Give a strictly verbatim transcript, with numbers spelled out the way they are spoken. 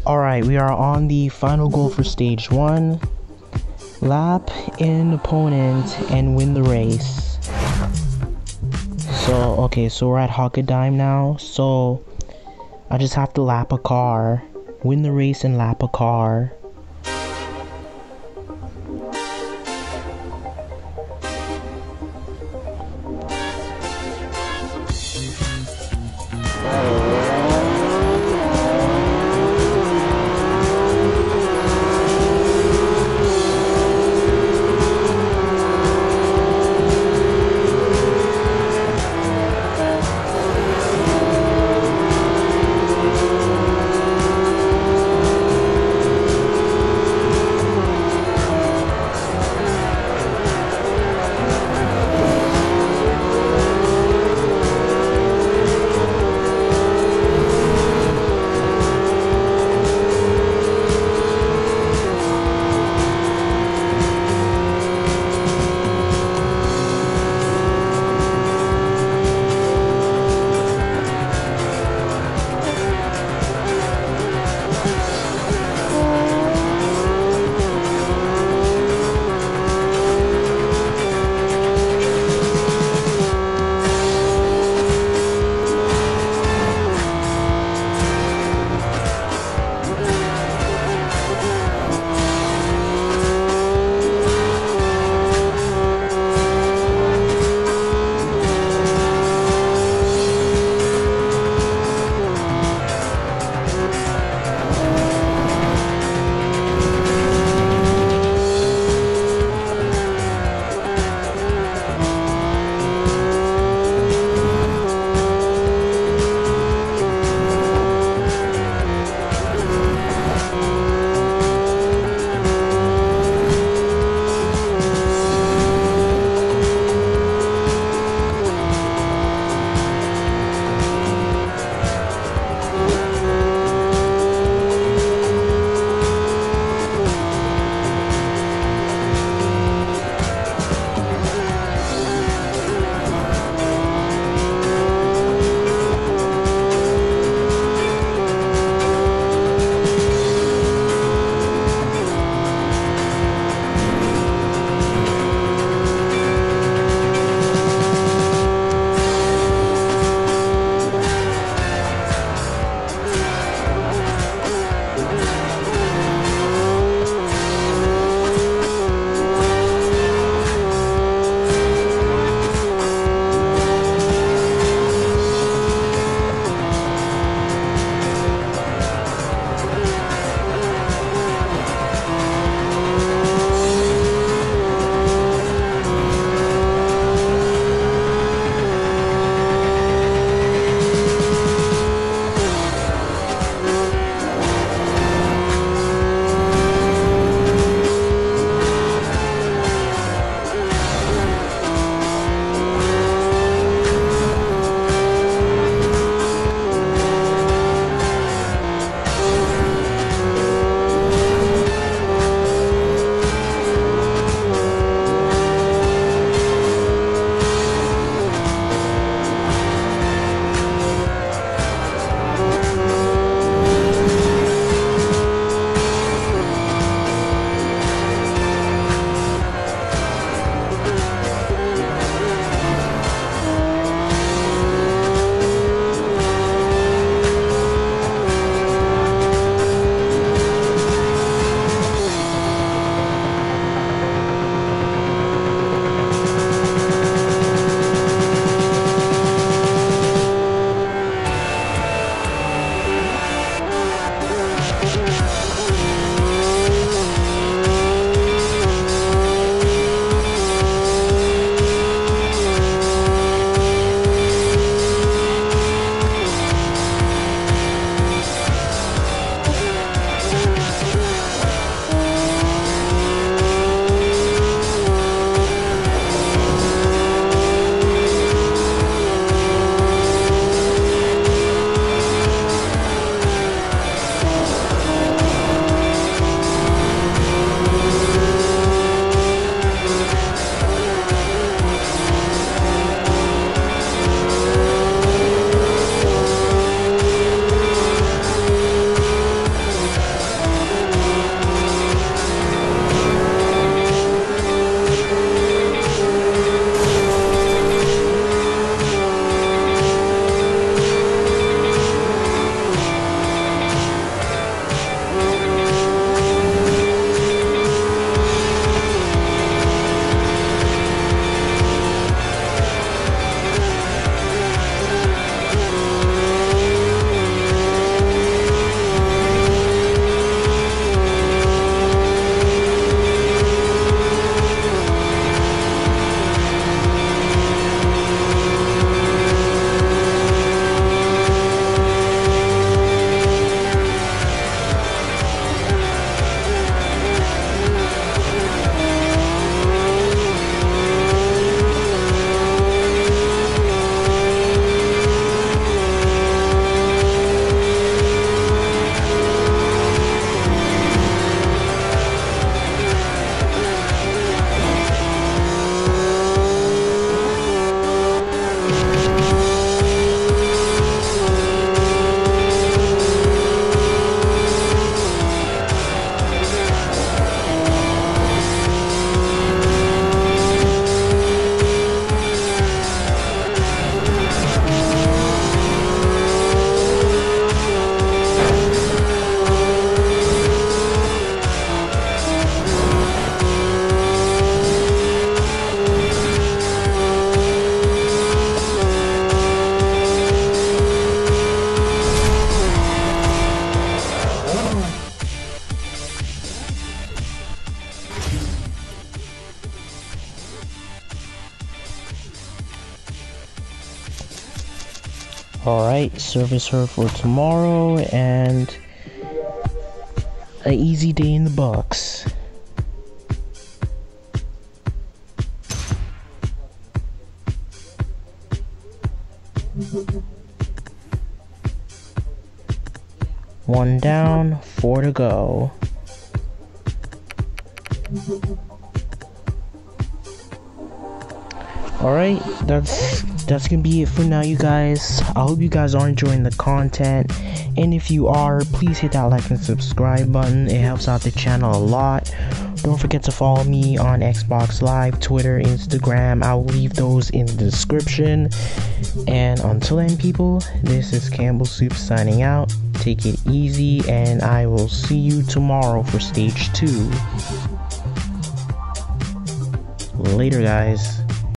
Alright, we are on the final goal for stage one. Lap an opponent and win the race. So, okay, so we're at Hockadime now. So, I just have to lap a car. Win the race and lap a car. Alright, service her for tomorrow, and an easy day in the books. One down, four to go. Alright, that's that's gonna be it for now, you guys. I hope you guys are enjoying the content, and if you are, please hit that like and subscribe button. It helps out the channel a lot. Don't forget to follow me on Xbox Live, Twitter, Instagram. I will leave those in the description. And until then, people, this is Campbell Soup signing out. Take it easy, and I will see you tomorrow for stage two. Later, guys.